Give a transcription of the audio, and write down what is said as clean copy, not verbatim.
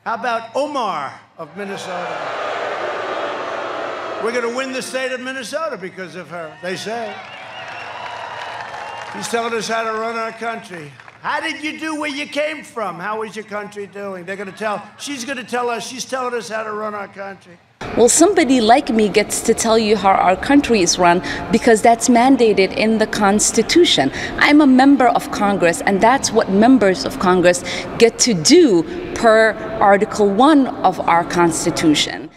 How about Omar of Minnesota? We're going to win the state of Minnesota because of her, they say. She's telling us how to run our country. How did you do where you came from? How is your country doing? She's going to tell us, she's telling us how to run our country. Well, somebody like me gets to tell you how our country is run because that's mandated in the Constitution. I'm a member of Congress, and that's what members of Congress get to do per Article 1 of our Constitution.